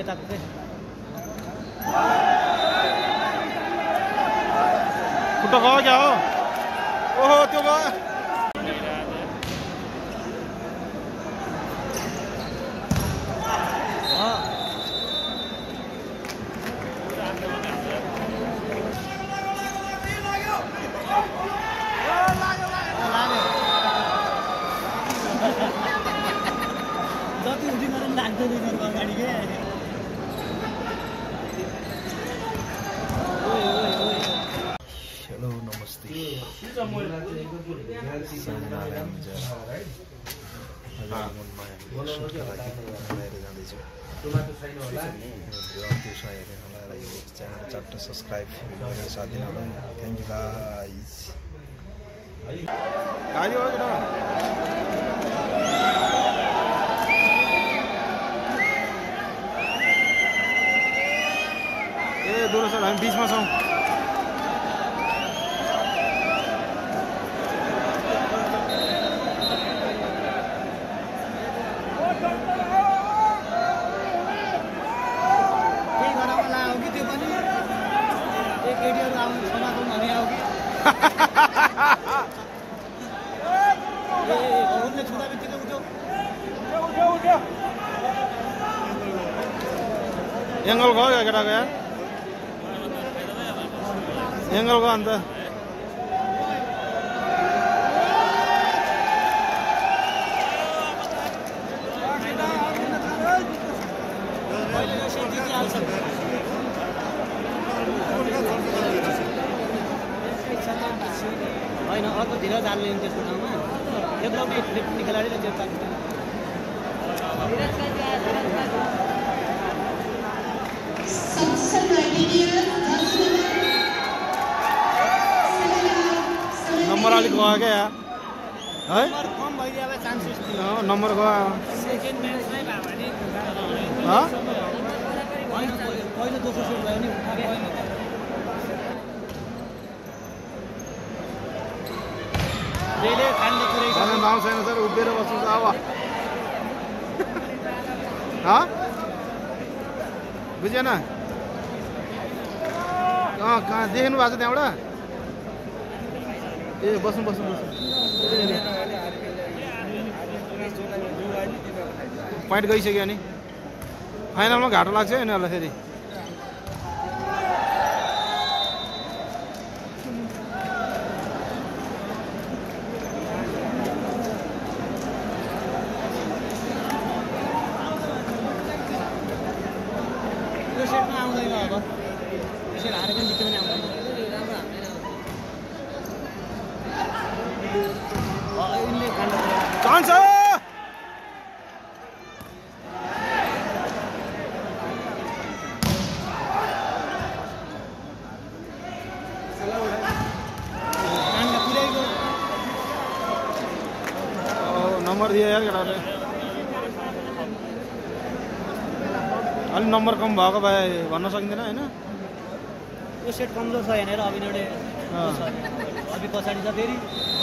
यताको चाहिँ खुट्टा गयो क्या हो ओहो त्यो गयो जति उठि गरेर लाग्दैन अगाडि के हेलो नमस्ते जाँदैछु सब्सक्राइब साथ दिनुहोला थ्याङ्क यू गाइज गाडी हो केटा ए दूर सर हामी बिचमा छौँ एङ्गल गयो केटाको यार एङ्गल गयो अन्त होइन अर्को ढिलो जान्ने त्यसको ठाउँमा एकलौटी खेलाडीले त्यो नम्बर अलिक गयो क्या यार है कम भइदियो अब चान्सेस नम्बर गयो सेकेन्ड म्याचमै भयो भने पहिलो दोस्रो सुट भयो नि नाम छैन सर उभिएर बस्नु अब बुझेन कहाँ देख्नु भएको छ त्यहाँबाट ए बस्नु बस्नु बस्नु पोइन्ट गइसक्यो नि फाइनलमा घाटो लाग्छ यिनीहरूलाई फेरि आउँदैन अब त्यसरी हारेर पनि जित्यो पनि आउँदैन चान्स नम्बर दियो यार केटाले अलिक नम्बर कम भएको भए भन्न सकिँदैन होइन यो सेट कमजोर छ हेरेर अभिनय अभि पछाडि छ फेरि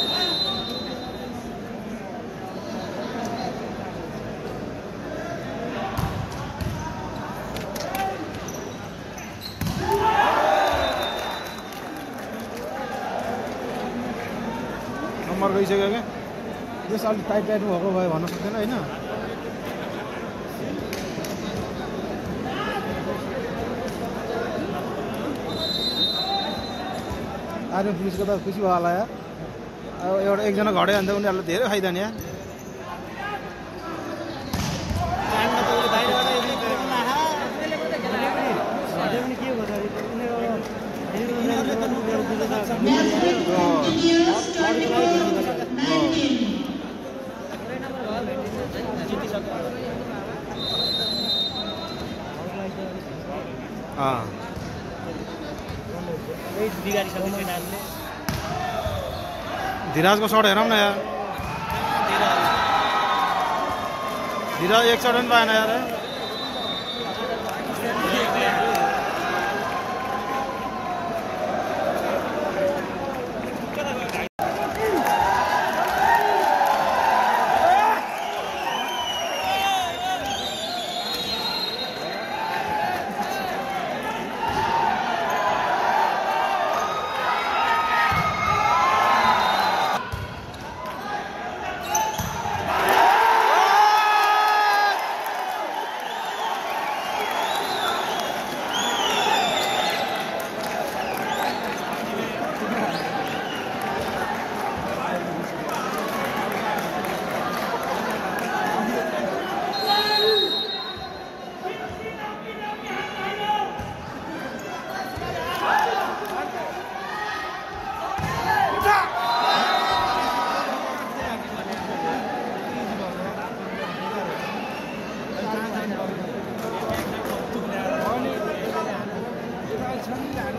नम्बर गइसक्यो क्या त्यस अलिक टाइट टाइट भएको भए भन्न सक्दैन होइन आर्मी पुलिसको त खुसी भयो होला यार अब एउटा एकजना घट्यो भने त उनीहरूलाई धेरै फाइदा नि यार धीराजको सर्ट हेरौँ न यार धीराज एक सर्ट पनि पाएन यार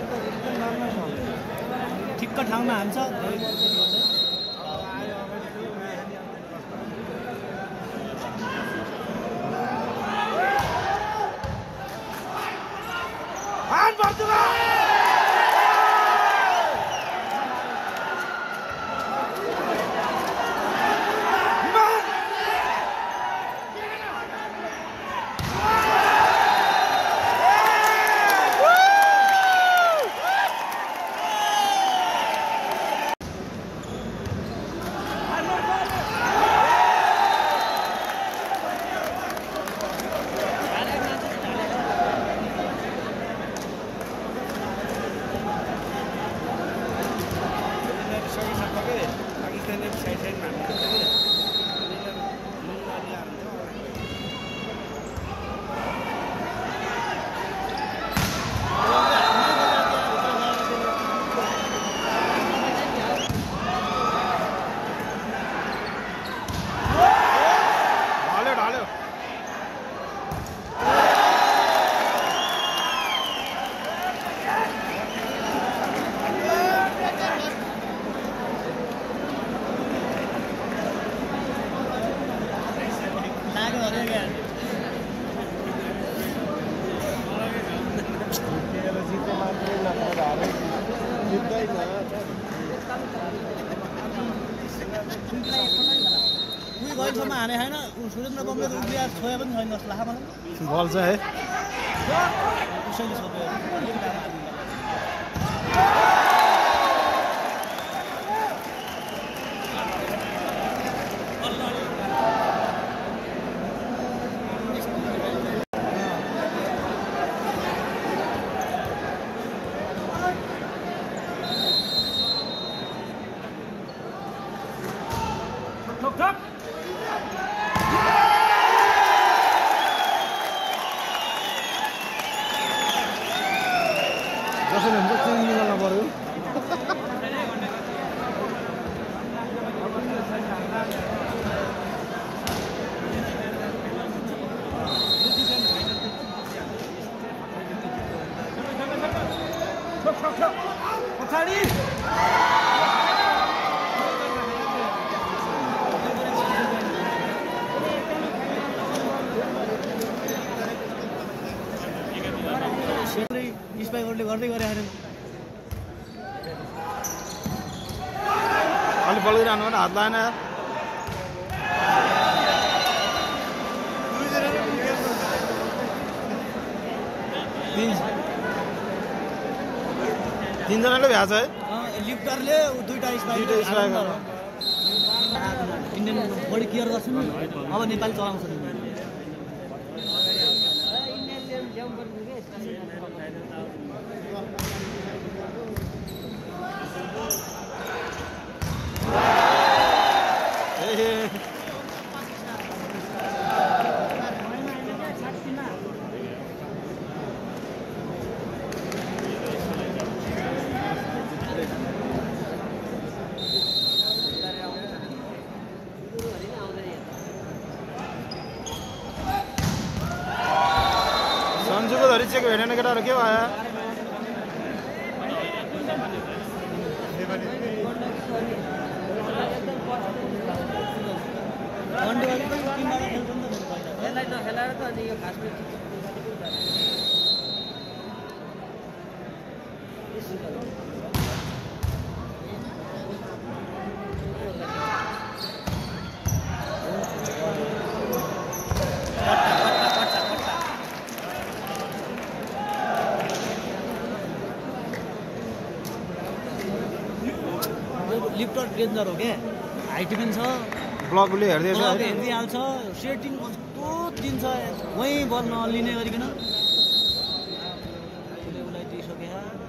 ठिक्क ठाउँमा हान्छ गइलसम्म हाने होइन सुरेन्द्र बमले त उभिया छोया पनि छैन जस्तो लाग्छ मलाई बल छ है उसैले छोप्यो जसले हुन्छ त्यो निकाल्न पर्यो स्पाइकरले गर्दै गरे होइन अलि बल गरिरहनु भने हात लाएन यार तीनजनाले भ्याएको छ है लिफ्टरले दुईटा स्पाइकर इन्डियन बडी केयर गर्छन् अब नेपाली चलाउँछन् सन्जुको धरि चेक भेटेन केटाहरू के भयो लिफ्टर डेन्जर हो क्या हाइट पनि छ ब्लकले हेर्दैछ हेरिदिइहाल्छ सेटिङ कस्तो दिन्छ वहीँ बल नलिने गरिकन उसलाई दिइसके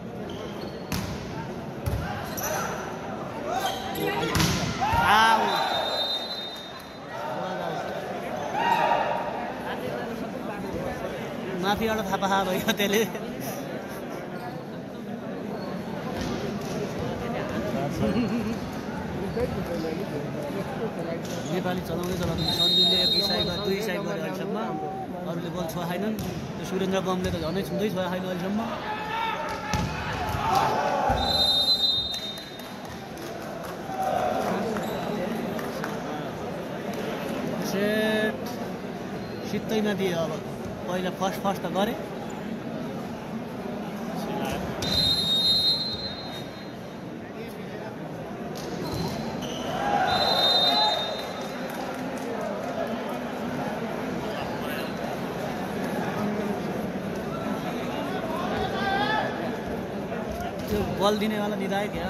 माथिबाट थापा खा भयो त्यसले नेपाली चलाउँदै सन्जुले एक साइड दुई साइड गरे अहिलेसम्म अरूले बल छोया छैनन् सुरेन्द्र बमले त झनै छुँदै छोया छैन अहिलेसम्म पत्तै नदिए अब पहिला फर्स्ट त गरे त्यो बल दिनेवाला निधाए क्या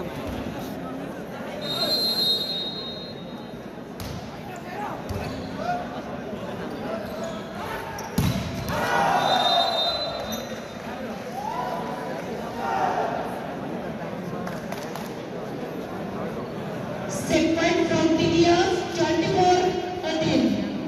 Set point from TDS 24-13.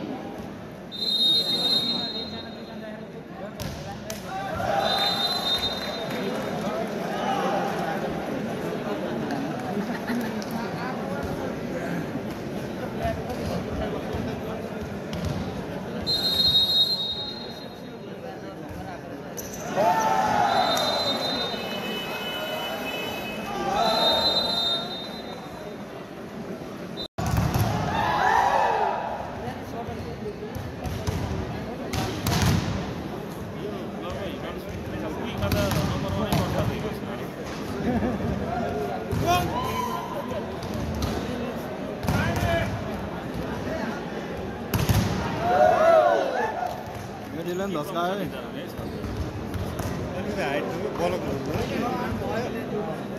Đi lên đọt cái